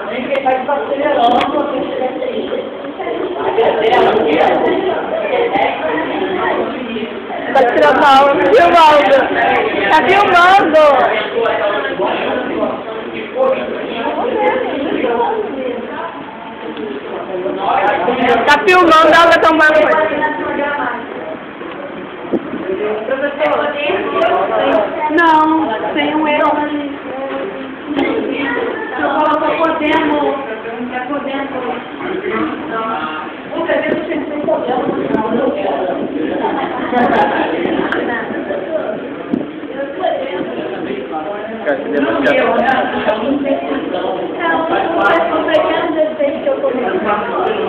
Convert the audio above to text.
Tá tirando a aula, filmando. Tá filmando. Tá filmando, ela vai tomar banho. Não, tem um erro ali. Eu coloco podemos. É podemos. Muitas vezes eu sempre podemos. Não quero. Não, eu não sei. Não, eu não sei que eu comecei.